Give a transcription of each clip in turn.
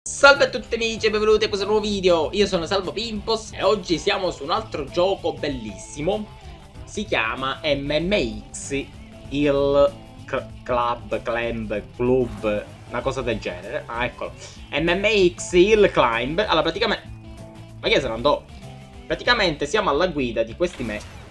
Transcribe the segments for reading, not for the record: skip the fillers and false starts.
Salve a tutti amici e benvenuti a questo nuovo video. Io sono Salvo Pimpos e oggi siamo su un altro gioco bellissimo. Si chiama MMX, il club, una cosa del genere. Ah, eccolo. MMX Hill Climb. Allora, praticamente... Ma chi se ne andò? Praticamente siamo alla guida di questi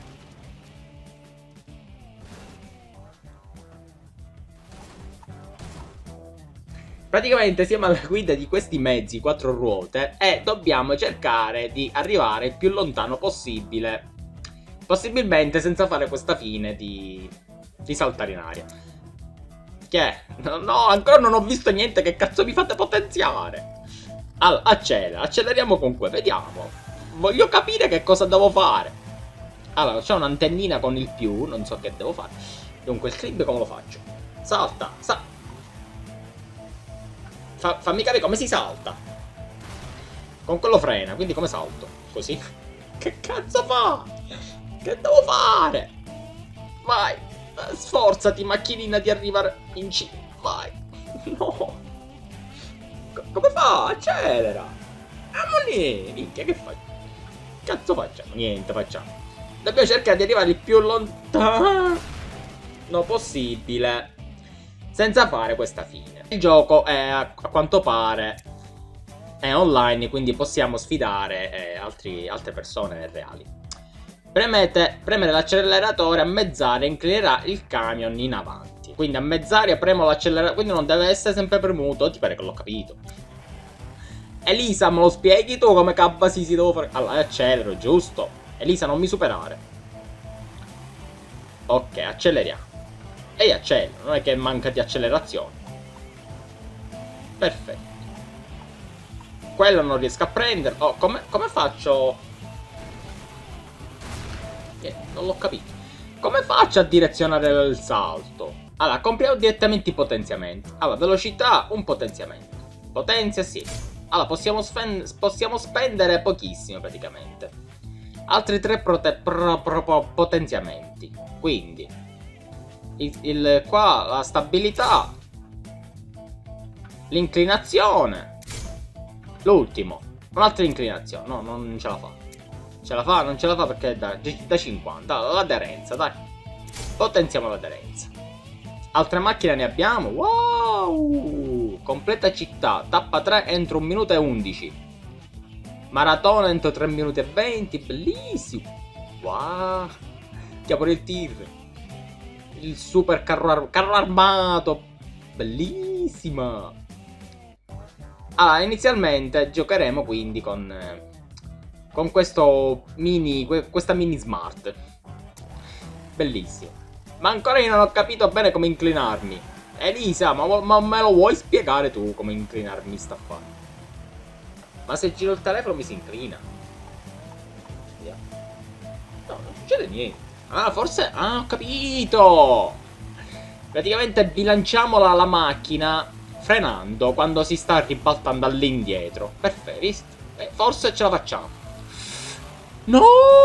Praticamente siamo alla guida di questi mezzi quattro ruote e dobbiamo cercare di arrivare il più lontano possibile, possibilmente senza fare questa fine di saltare in aria. Che è? No, ancora non ho visto niente, che cazzo mi fate potenziare? Allora, acceleriamo con quello, vediamo. Voglio capire che cosa devo fare. Allora, c'è un'antennina con il più, non so che devo fare. Dunque, il clip come lo faccio? Salta, fammi capire come si salta. Con quello frena, quindi come salto? Così? Che cazzo fa? Che devo fare? Vai. Sforzati, macchinina, di arrivare in cima. Vai. No. Come fa? Accelera. Ammonì. Minchia, che fai? Cazzo facciamo? Niente, facciamo. Dobbiamo cercare di arrivare il più lontano possibile senza fare questa fine. Il gioco è, a quanto pare, è online, quindi possiamo sfidare altre persone reali. Premere l'acceleratore a mezz'aria inclinerà il camion in avanti. Quindi a mezz'aria premo l'acceleratore, quindi non deve essere sempre premuto. Ti pare che l'ho capito. Elisa, me lo spieghi tu come cabba si devo fare? Allora, accelero, giusto. Elisa, non mi superare. Ok, acceleriamo. E io accelero, non è che manca di accelerazione. Perfetto. Quello non riesco a prendere. Oh, come faccio? Non l'ho capito. Come faccio a direzionare il salto? Allora, compriamo direttamente i potenziamenti. Allora, velocità, un potenziamento. Potenzia, sì. Allora, possiamo spendere pochissimo praticamente. Altri tre potenziamenti. Quindi qua la stabilità, l'inclinazione, l'ultimo, un'altra inclinazione. No, non ce la fa. Ce la fa? Non ce la fa perché è da 50. L'aderenza, dai. Potenziamo l'aderenza. Altre macchine ne abbiamo. Wow! Completa città. Tappa 3 entro 1 minuto e 11. Maratona entro 3 minuti e 20. Bellissimo. Wow. Che pure il tir. Il super carro armato. Bellissima. Allora, inizialmente giocheremo quindi con questo questa mini smart. Bellissimo. Ma ancora io non ho capito bene come inclinarmi. Elisa, ma me lo vuoi spiegare tu come inclinarmi sta qua? Ma se giro il telefono mi si inclina. Via. No, non succede niente. Ah, forse... Ah, ho capito! Praticamente bilanciamo la macchina frenando quando si sta ribaltando all'indietro. Perfetto, visto? Forse ce la facciamo. No!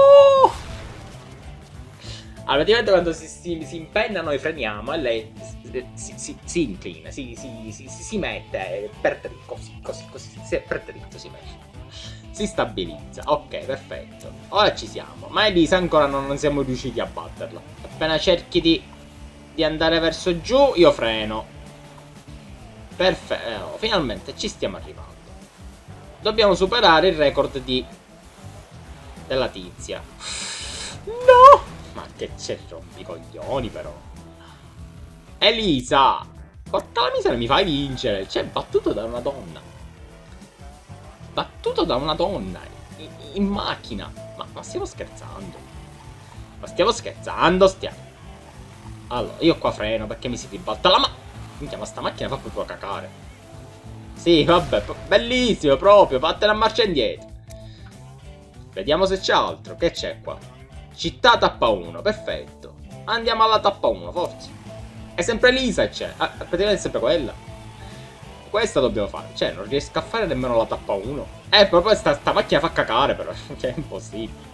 Allora, praticamente quando si impenna noi freniamo e lei si inclina, si mette per dritto, così, per dritto si mette. Si stabilizza. Ok, perfetto. Ora ci siamo. Ma Elisa ancora non siamo riusciti a batterla. Appena cerchi di andare verso giù, io freno. Perfetto. Finalmente ci stiamo arrivando. Dobbiamo superare il record della tizia. No! Ma che c'è, rompicoglioni però. Elisa! Porca la miseria, mi fai vincere. C'è battuto da una donna. Battuto da una donna in macchina. Ma stiamo scherzando? Ma stiamo scherzando? Allora, io qua freno perché mi si ribalta la minchia, ma sta macchina fa proprio cacare. Sì, vabbè, bellissimo proprio. Fattene a marcia indietro. Vediamo se c'è altro. Che c'è qua? Città tappa 1, perfetto. Andiamo alla tappa 1, forza. È sempre Elisa c'è. Ah, praticamente è sempre quella. Questa dobbiamo fare. Cioè, non riesco a fare nemmeno la tappa 1. Proprio sta macchina fa cacare però. Cioè, è impossibile.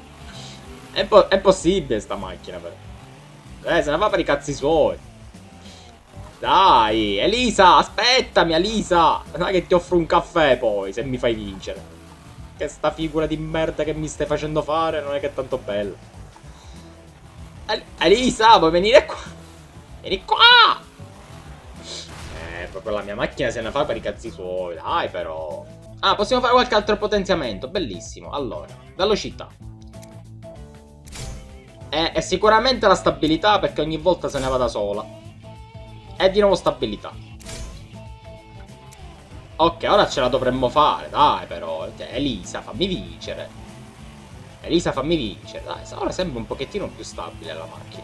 È possibile sta macchina però. Se ne va per i cazzi suoi. Dai, Elisa, aspettami, Elisa. Dai che ti offro un caffè poi, se mi fai vincere. Che sta figura di merda che mi stai facendo fare non è che è tanto bella. Elisa, vuoi venire qua? Vieni qua! Proprio la mia macchina se ne fa per i cazzi suoi, dai però. Ah, possiamo fare qualche altro potenziamento, bellissimo. Allora, velocità. E sicuramente la stabilità, perché ogni volta se ne va da sola. E di nuovo stabilità. Ok, ora ce la dovremmo fare, dai però. Elisa, fammi vincere. Elisa, fammi vincere. Dai, ora sembra un pochettino più stabile la macchina.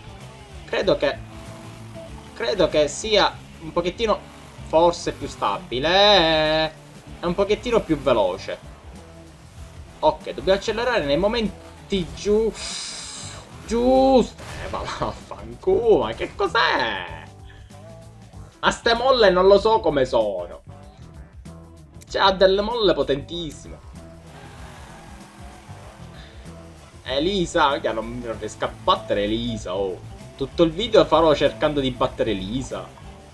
Credo che sia un pochettino forse più stabile. È un pochettino più veloce. Ok, dobbiamo accelerare nei momenti giusti. Ma vaffanculo, ma che cos'è? Ma ste molle non lo so come sono. Cioè, ha delle molle potentissime. Elisa, non riesco a battere Elisa, oh. Tutto il video farò cercando di battere Elisa.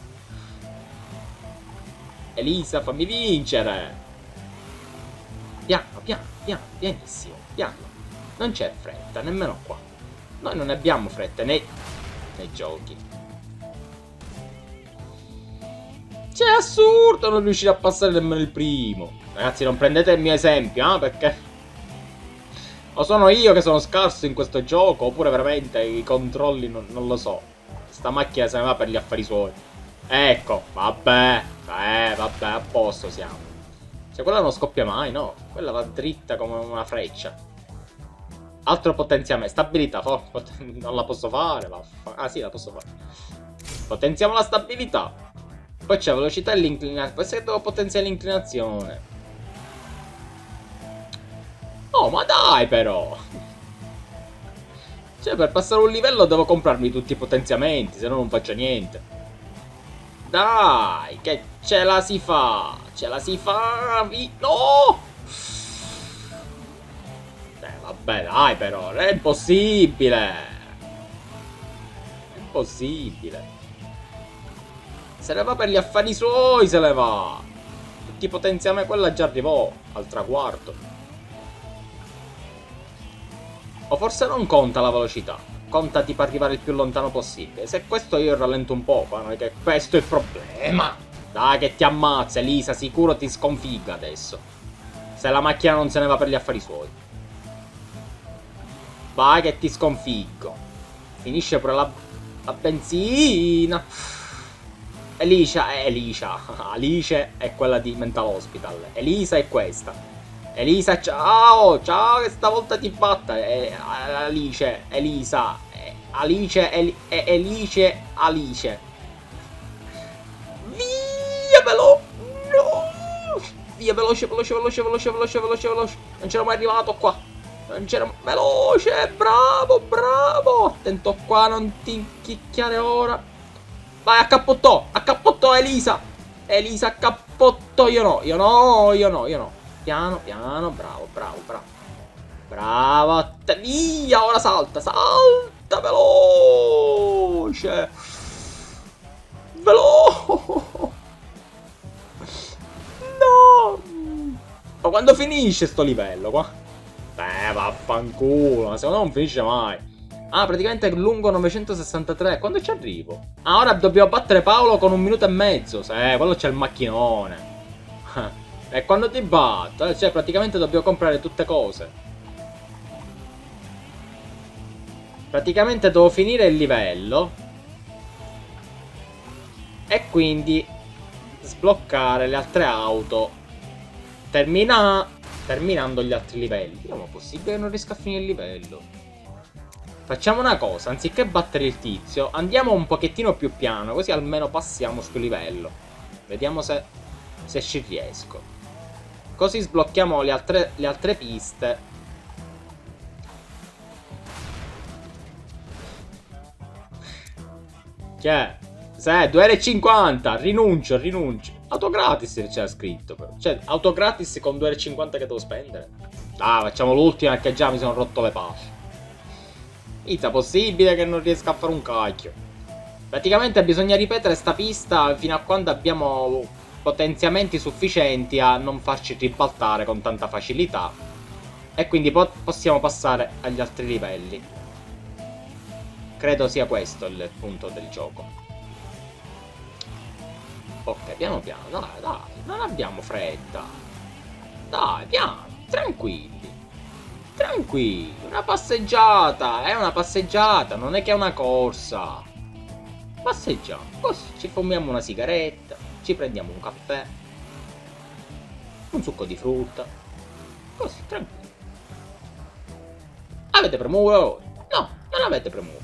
Elisa, fammi vincere. Piano, piano, piano, pianissimo, piano. Non c'è fretta, nemmeno qua. Noi non abbiamo fretta nei giochi. Cioè, è assurdo non riuscire a passare nemmeno il primo. Ragazzi, non prendete il mio esempio, perché o sono io che sono scarso in questo gioco, oppure veramente i controlli non lo so. Sta macchina se ne va per gli affari suoi. Ecco, vabbè. Vabbè, a posto siamo. Cioè, quella non scoppia mai, no? Quella va dritta come una freccia. Altro potenziamento. Stabilità, non la posso fare. Ah, sì, la posso fare. Potenziamo la stabilità. Poi c'è velocità e l'inclinazione. Poi se devo potenziare l'inclinazione. Oh, ma dai però! Cioè, per passare un livello devo comprarmi tutti i potenziamenti, se no non faccio niente. Dai, che ce la si fa! Ce la si fa! No! Vabbè, dai però, è impossibile! È impossibile! Se ne va per gli affari suoi, se ne va! Tutti i potenziamenti, quella già arrivò al traguardo. O forse non conta la velocità, conta tipo arrivare il più lontano possibile. Se questo io rallento un po', non è che questo è il problema. Dai che ti ammazza, Elisa, sicuro ti sconfigga adesso. Se la macchina non se ne va per gli affari suoi. Vai che ti sconfiggo. Finisce pure la benzina. Alice è quella di Mental Hospital. Elisa è questa. Elisa, ciao! Ciao, che stavolta ti batta! Alice, Elisa, Alice. Via, no! Via, veloce. Non c'ero mai arrivato qua. Non c'era... Veloce, bravo! Attento qua, non ti inchicchiare ora. Vai, accappotto, Elisa! Elisa, accappotto, io no. Piano, bravo. Bravo, a te, via, ora salta, veloce. No! Ma quando finisce sto livello qua? Vaffanculo, ma secondo me non finisce mai. Ah, praticamente è lungo 963. Quando ci arrivo? Ah, ora dobbiamo battere Paolo con 1 minuto e mezzo. Quello c'è il macchinone. E quando ti batto? Cioè, praticamente dobbiamo comprare tutte cose. Praticamente devo finire il livello. E quindi sbloccare le altre auto. Terminando gli altri livelli. Ma è possibile che non riesca a finire il livello? Facciamo una cosa, anziché battere il tizio, andiamo un pochettino più piano, così almeno passiamo sto livello. Vediamo se ci riesco. Così sblocchiamo le altre piste. Che è? 2,50 €, rinuncio. Autogratis c'era scritto però. Cioè, autogratis con 2,50 € che devo spendere. Dai, facciamo l'ultima perché già mi sono rotto le palle. È possibile che non riesca a fare un cacchio. Praticamente bisogna ripetere sta pista fino a quando abbiamo potenziamenti sufficienti a non farci ribaltare con tanta facilità. E quindi possiamo passare agli altri livelli. Credo sia questo il punto del gioco. Ok, piano piano, dai, dai, non abbiamo fretta. Dai, piano, tranquilli. Tranquilli, una passeggiata, è una passeggiata, non è che è una corsa. Passeggiamo, così ci fumiamo una sigaretta, ci prendiamo un caffè, un succo di frutta, così, tranquillo. Avete premura? No, non avete premura.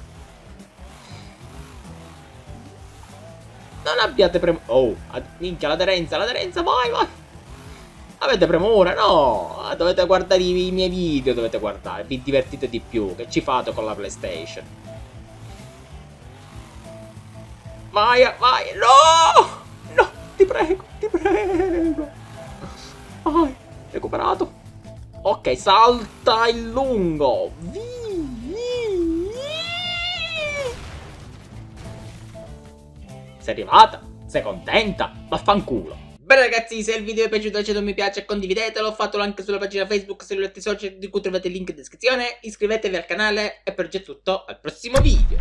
Non abbiate premura. Oh, minchia, l'aderenza, vai, vai. Avete premura? No, dovete guardare i miei video, dovete guardare, vi divertite di più, che ci fate con la PlayStation? Vai, vai, no! No, ti prego, ti prego. Vai, recuperato. Ok, salta il lungo. Sei arrivata? Sei contenta? Vaffanculo. Bene ragazzi, se il video vi è piaciuto lasciate un mi piace e condividetelo, fatelo anche sulla pagina Facebook se volete social di cui trovate il link in descrizione, iscrivetevi al canale e per oggi è tutto, al prossimo video.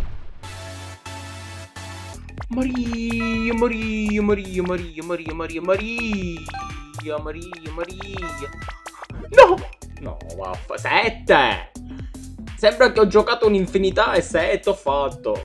Maria, Maria, Maria, Maria, Maria, Maria, Maria, Maria, Maria. No! No, vaffa, 7! Sembra che ho giocato un'infinità e 7 ho fatto.